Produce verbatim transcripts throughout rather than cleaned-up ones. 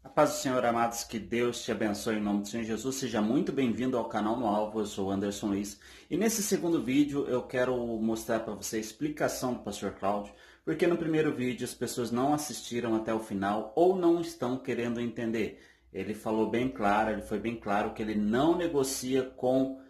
Paz do Senhor, amados, que Deus te abençoe em nome do Senhor Jesus. Seja muito bem-vindo ao canal No Alvo, eu sou o Anderson Luiz. E nesse segundo vídeo eu quero mostrar para você a explicação do pastor Cláudio, porque no primeiro vídeo as pessoas não assistiram até o final ou não estão querendo entender. Ele falou bem claro, ele foi bem claro que ele não negocia com...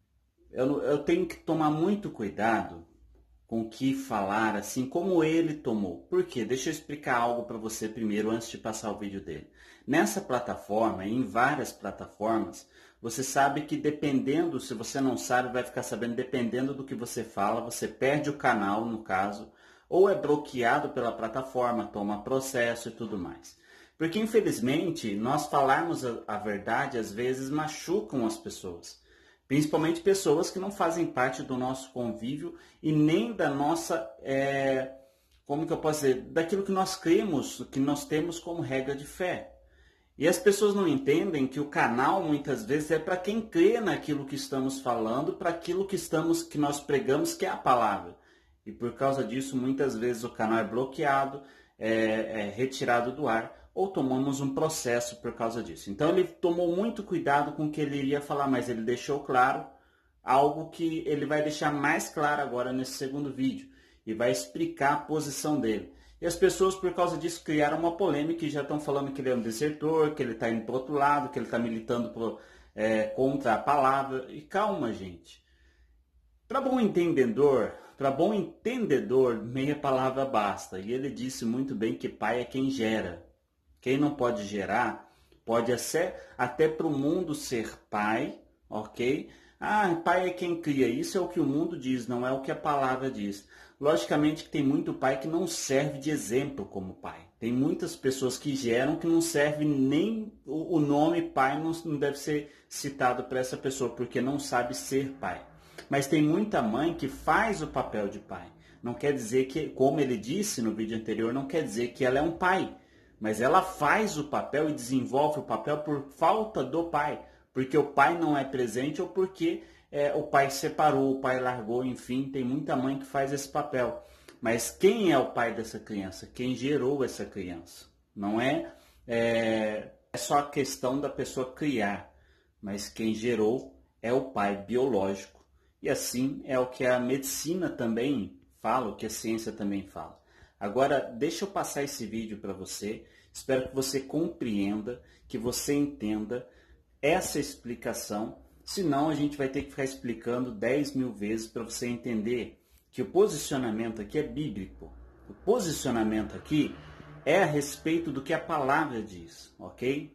Eu, eu tenho que tomar muito cuidado com o que falar, assim como ele tomou. Por quê? Deixa eu explicar algo para você primeiro, antes de passar o vídeo dele. Nessa plataforma, em várias plataformas, você sabe que dependendo, se você não sabe, vai ficar sabendo, dependendo do que você fala, você perde o canal, no caso, ou é bloqueado pela plataforma, toma processo e tudo mais. Porque, infelizmente, nós falarmos a, a verdade, às vezes, machucam as pessoas. Principalmente pessoas que não fazem parte do nosso convívio e nem da nossa, é, como que eu posso dizer, daquilo que nós cremos, que nós temos como regra de fé. E as pessoas não entendem que o canal muitas vezes é para quem crê naquilo que estamos falando, para aquilo que estamos, que nós pregamos, que é a palavra. E por causa disso, muitas vezes o canal é bloqueado, é, é retirado do ar, ou tomamos um processo por causa disso. Então ele tomou muito cuidado com o que ele iria falar, mas ele deixou claro algo que ele vai deixar mais claro agora nesse segundo vídeo, e vai explicar a posição dele. E as pessoas, por causa disso, criaram uma polêmica e já estão falando que ele é um desertor, que ele está indo para o outro lado, que ele está militando pro, é, contra a palavra. E calma, gente. Para bom entendedor, para bom entendedor, meia palavra basta. E ele disse muito bem que pai é quem gera. Quem não pode gerar, pode até, até para o mundo ser pai, ok? Ah, pai é quem cria. Isso é o que o mundo diz, não é o que a palavra diz. Logicamente que tem muito pai que não serve de exemplo como pai. Tem muitas pessoas que geram que não serve nem o nome pai, não, não deve ser citado para essa pessoa, porque não sabe ser pai. Mas tem muita mãe que faz o papel de pai. Não quer dizer que, como ele disse no vídeo anterior, não quer dizer que ela é um pai. Mas ela faz o papel e desenvolve o papel por falta do pai. Porque o pai não é presente ou porque é, o pai separou, o pai largou, enfim. Tem muita mãe que faz esse papel. Mas quem é o pai dessa criança? Quem gerou essa criança? Não é, é, é só a questão da pessoa criar. Mas quem gerou é o pai biológico. E assim é o que a medicina também fala, o que a ciência também fala. Agora, deixa eu passar esse vídeo para você. Espero que você compreenda, que você entenda essa explicação. Senão, a gente vai ter que ficar explicando dez mil vezes para você entender que o posicionamento aqui é bíblico. O posicionamento aqui é a respeito do que a palavra diz, ok?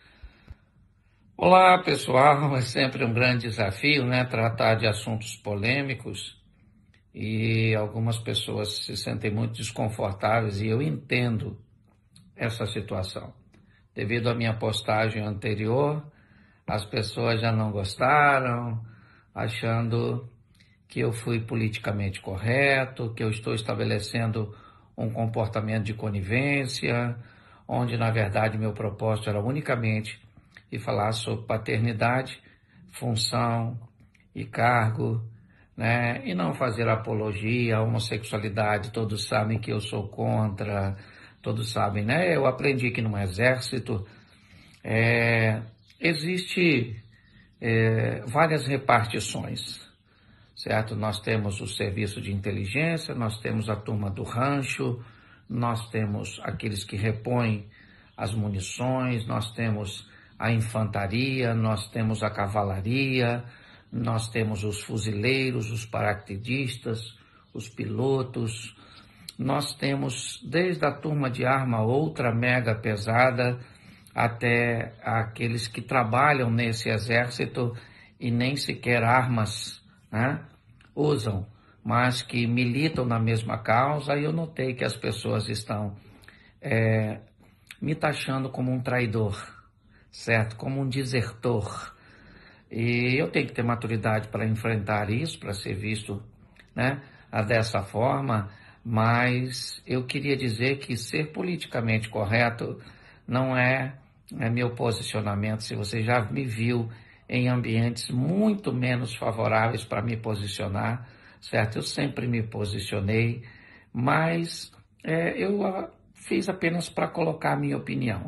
Olá, pessoal. É sempre um grande desafio, né? Tratar de assuntos polêmicos. E algumas pessoas se sentem muito desconfortáveis e eu entendo essa situação. Devido à minha postagem anterior, as pessoas já não gostaram, achando que eu fui politicamente correto, que eu estou estabelecendo um comportamento de conivência, onde na verdade meu propósito era unicamente de falar sobre paternidade, função e cargo, né? E não fazer apologia à homossexualidade. Todos sabem que eu sou contra, todos sabem, né? Eu aprendi que no exército é, existe é, várias repartições, certo? Nós temos o serviço de inteligência, nós temos a turma do rancho, nós temos aqueles que repõem as munições, nós temos a infantaria, nós temos a cavalaria, nós temos os fuzileiros, os paraquedistas, os pilotos. Nós temos desde a turma de arma ultra mega pesada até aqueles que trabalham nesse exército e nem sequer armas, né, usam, mas que militam na mesma causa. E eu notei que as pessoas estão é, me taxando como um traidor, certo? Como um desertor. E eu tenho que ter maturidade para enfrentar isso, para ser visto, né, dessa forma, mas eu queria dizer que ser politicamente correto não é, é meu posicionamento. Se você já me viu em ambientes muito menos favoráveis para me posicionar, certo? Eu sempre me posicionei, mas é, eu a, fiz apenas para colocar a minha opinião.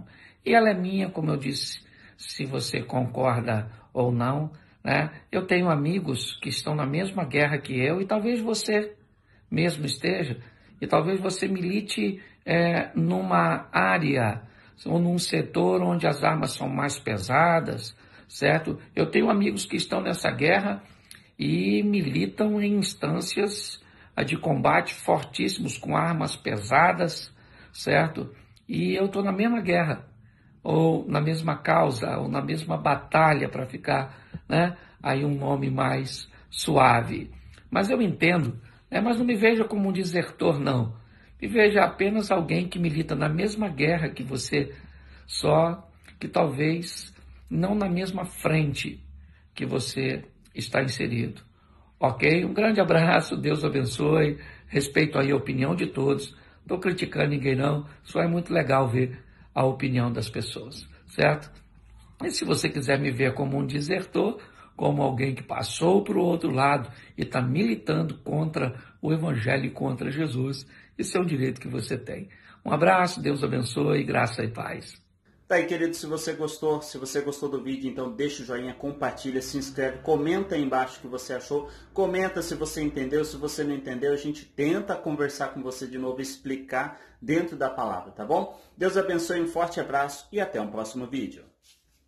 E ela é minha, como eu disse, se você concorda ou não, né? Eu tenho amigos que estão na mesma guerra que eu e talvez você mesmo esteja, e talvez você milite é, numa área ou num setor onde as armas são mais pesadas, certo? Eu tenho amigos que estão nessa guerra e militam em instâncias de combate fortíssimos, com armas pesadas, certo? E eu estou na mesma guerra, ou na mesma causa, ou na mesma batalha, para ficar, né, aí um nome mais suave. Mas eu entendo, né, mas não me veja como um desertor, não. Me veja apenas alguém que milita na mesma guerra que você, só que talvez não na mesma frente que você está inserido. Ok? Um grande abraço, Deus abençoe, respeito aí a opinião de todos, não estou criticando ninguém não, só é muito legal ver a opinião das pessoas, certo? E se você quiser me ver como um desertor, como alguém que passou para o outro lado e está militando contra o Evangelho e contra Jesus, isso é um direito que você tem. Um abraço, Deus abençoe, graça e paz. Tá aí, querido, se você gostou, se você gostou do vídeo, então deixa o joinha, compartilha, se inscreve, comenta aí embaixo o que você achou, comenta se você entendeu, se você não entendeu, a gente tenta conversar com você de novo, explicar dentro da palavra, tá bom? Deus abençoe, um forte abraço e até um próximo vídeo.